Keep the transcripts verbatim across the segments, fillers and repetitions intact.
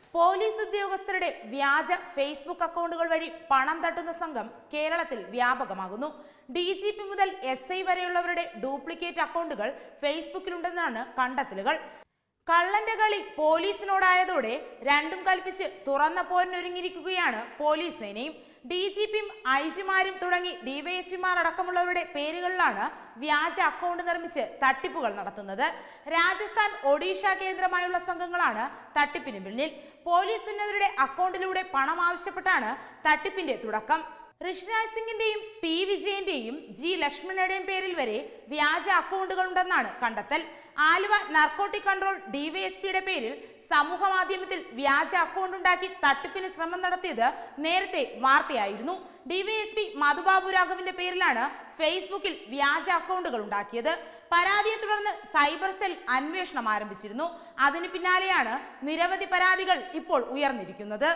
Police ഉദ്യോഗസ്ഥരുടെ വ്യാജ Facebook അക്കൗണ്ടുകൾ വഴി പണം തട്ടുന്ന സംഘം കേരളത്തിൽ വ്യാപകമാകുന്നു. ഡി ജി പി മുതൽ എസ് ഐ വരെയുള്ളവരുടെ ഡ്യൂപ്ലിക്കേറ്റ് അക്കൗണ്ടുകൾ ഫേസ്ബുക്കിലുണ്ടെന്നാണ് കണ്ടെത്തലുകൾ. കള്ളന്റെ കളി പോലീസിനോടായതോടെ രണ്ടും കൽപ്പിച്ച് തുറന്ന പോരിനൊരുങ്ങിയിരിക്കുകയാണ് പോലീസ് സേനയും. ഡി ജി പിയും ഐ ജിമാരും തുടങ്ങി ഡിവൈഎസ്പിമാർ അടക്കമുള്ളവരുടെ പേരുകളിലാണ് വ്യാജ അക്കൗണ്ട് നിർമ്മിച്ച് തട്ടിപ്പുകൾ നടത്തുന്നത്. രാജസ്ഥാൻ, ഒഡീഷ കേന്ദ്രമായുള്ള സംഘങ്ങളാണ് തട്ടിപ്പിന് പിന്നിൽ. പോലീസ് ഉന്നതരുടെ അക്കൗണ്ടിലൂടെ പണം ആവശ്യപ്പെട്ടാണ് തട്ടിപ്പിന്റെ തുടക്കം. ഋഷിരാജ് സിംഗിന്റെയും പി വിജയന്റെയും ജി ലക്ഷ്മണയുടെയും പേരിൽ വരെ വ്യാജ അക്കൗണ്ടുകൾ ഉണ്ടെന്നാണ് കണ്ടെത്തൽ. ആലുവ നാർക്കോട്ടിക് കൺട്രോൾ ഡിവൈഎസ്പിയുടെ പേരിൽ സമൂഹ മാധ്യമത്തിൽ വ്യാജ അക്കൗണ്ട് ഉണ്ടാക്കി തട്ടിപ്പിന് ശ്രമം നടത്തിയത് നേരത്തെ വാർത്തയായിരുന്നു. ഡിവൈഎസ്പി മധുബാബു രാഘവിന്റെ പേരിലാണ് ഫേസ്ബുക്കിൽ വ്യാജ അക്കൗണ്ടുകൾ ഉണ്ടാക്കിയത്. പരാതിയെ തുടർന്ന് സൈബർ സെൽ അന്വേഷണം ആരംഭിച്ചിരുന്നു. അതിന് പിന്നാലെയാണ് നിരവധി പരാതികൾ ഇപ്പോൾ ഉയർന്നിരിക്കുന്നത്.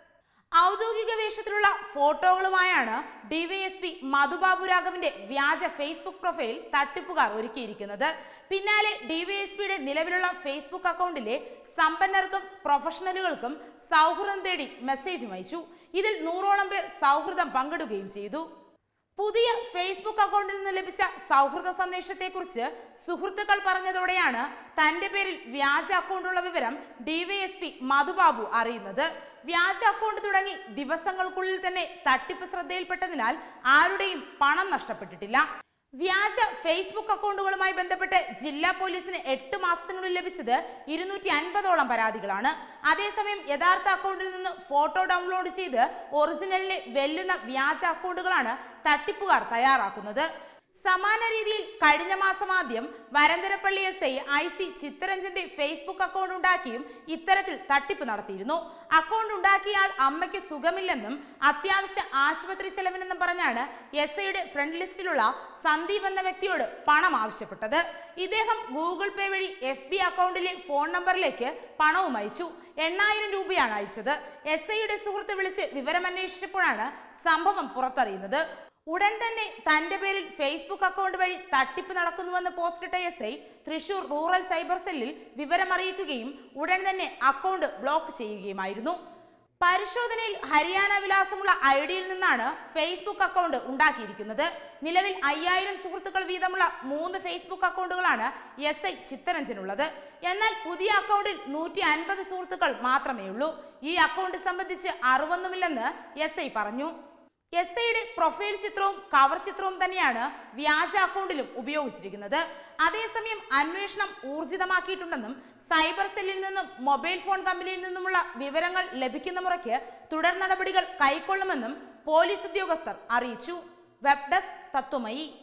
ഔദ്യോഗിക വേഷത്തിലുള്ള ഫോട്ടോകളുമായാണ് ഡിവൈഎസ്പി മധുബാബു രാഘവിന്റെ വ്യാജ ഫേസ്ബുക്ക് പ്രൊഫൈൽ തട്ടിപ്പുകാർ ഒരുക്കിയിരിക്കുന്നത്. പിന്നാലെ ഡിവൈഎസ്പിയുടെ നിലവിലുള്ള ഫേസ്ബുക്ക് അക്കൗണ്ടിലെ സമ്പന്നർക്കും പ്രൊഫഷണലുകൾക്കും സൗഹൃദം തേടി മെസ്സേജും അയച്ചു. ഇതിൽ നൂറോളം പേർ സൗഹൃദം പങ്കിടുകയും ചെയ്തു. പുതിയ ഫേസ്ബുക്ക് അക്കൗണ്ടിൽ നിന്ന് ലഭിച്ച സൗഹൃദ സന്ദേശത്തെക്കുറിച്ച് സുഹൃത്തുക്കൾ പറഞ്ഞതോടെയാണ് തന്റെ പേരിൽ വ്യാജ അക്കൗണ്ടുള്ള വിവരം ഡിവൈഎസ്പി മധുബാബു അറിയുന്നത്. വ്യാജ അക്കൗണ്ട് തുടങ്ങി ദിവസങ്ങൾക്കുള്ളിൽ തന്നെ തട്ടിപ്പ് ശ്രദ്ധയിൽപ്പെട്ടതിനാൽ ആരുടെയും പണം നഷ്ടപ്പെട്ടിട്ടില്ല. വ്യാജ ഫേസ്ബുക്ക് അക്കൗണ്ടുകളുമായി ബന്ധപ്പെട്ട് ജില്ലാ പോലീസിന് എട്ട് മാസത്തിനുള്ളിൽ ലഭിച്ചത് ഇരുന്നൂറ്റി അൻപതോളം പരാതികളാണ്. അതേസമയം യഥാർത്ഥ അക്കൗണ്ടിൽ നിന്ന് ഫോട്ടോ ഡൗൺലോഡ് ചെയ്ത് ഒറിജിനലിനെ വെല്ലുന്ന വ്യാജ അക്കൗണ്ടുകളാണ് തട്ടിപ്പുകാർ തയ്യാറാക്കുന്നത്. സമാന രീതിയിൽ കഴിഞ്ഞ മാസം ആദ്യം Varantharappilly S I I C ചിത്തരഞ്ജന്റെ ഫേസ്ബുക്ക് അക്കൗണ്ട് ഉണ്ടാക്കിയും ഇത്തരത്തിൽ തട്ടിപ്പ് നടത്തിയിരുന്നു. അക്കൗണ്ട് ഉണ്ടാക്കിയ ആൾ അമ്മയ്ക്ക് സുഖമില്ലെന്നും അത്യാവശ്യ ആശുപത്രി ചെലവിനെന്നും പറഞ്ഞാണ് എസ് ഐയുടെ ഫ്രണ്ട് ലിസ്റ്റിലുള്ള സന്ദീപ് എന്ന വ്യക്തിയോട് പണം ആവശ്യപ്പെട്ടത്. ഇദ്ദേഹം ഗൂഗിൾ പേ വഴി എഫ് ബി അക്കൗണ്ടിലെ ഫോൺ നമ്പറിലേക്ക് പണവും അയച്ചു. എണ്ണായിരം രൂപയാണ് അയച്ചത്. എസ് ഐയുടെ സുഹൃത്ത് വിളിച്ച് വിവരമന്വേഷിച്ചപ്പോഴാണ് സംഭവം പുറത്തറിയുന്നത്. ഉടൻ തന്നെ തന്റെ പേരിൽ ഫേസ്ബുക്ക് അക്കൗണ്ട് വഴി തട്ടിപ്പ് നടക്കുന്നുവെന്ന് പോസ്റ്റിട്ട S I Thrissur rural cyber സെല്ലിൽ വിവരമറിയിക്കുകയും ഉടൻ തന്നെ അക്കൗണ്ട് ബ്ലോക്ക് ചെയ്യുകയുമായിരുന്നു. പരിശോധനയിൽ ഹരിയാന വിലാസമുള്ള ഐ ഡിയിൽ നിന്നാണ് ഫേസ്ബുക്ക് അക്കൗണ്ട് ഉണ്ടാക്കിയിരിക്കുന്നത്. നിലവിൽ അയ്യായിരം സുഹൃത്തുക്കൾ വീതമുള്ള മൂന്ന് ഫേസ്ബുക്ക് അക്കൗണ്ടുകളാണ് എസ് ഐ ചിത്തരഞ്ജനുള്ളത്. എന്നാൽ പുതിയ അക്കൗണ്ടിൽ നൂറ്റി അൻപത് സുഹൃത്തുക്കൾ മാത്രമേ ഉള്ളൂ. ഈ അക്കൗണ്ട് സംബന്ധിച്ച് അറിവൊന്നുമില്ലെന്ന് എസ് ഐ പറഞ്ഞു. എസ് ഐയുടെ പ്രൊഫൈൽ ചിത്രവും കവർ ചിത്രവും തന്നെയാണ് വ്യാജ അക്കൗണ്ടിലും ഉപയോഗിച്ചിരിക്കുന്നത്. അതേസമയം അന്വേഷണം ഊർജിതമാക്കിയിട്ടുണ്ടെന്നും സൈബർ സെല്ലിൽ നിന്നും മൊബൈൽ ഫോൺ കമ്പനിയിൽ നിന്നുമുള്ള വിവരങ്ങൾ ലഭിക്കുന്ന മുറയ്ക്ക് തുടർ നടപടികൾ കൈക്കൊള്ളുമെന്നും പോലീസ് ഉദ്യോഗസ്ഥർ അറിയിച്ചു. Web desk Tatwamayi.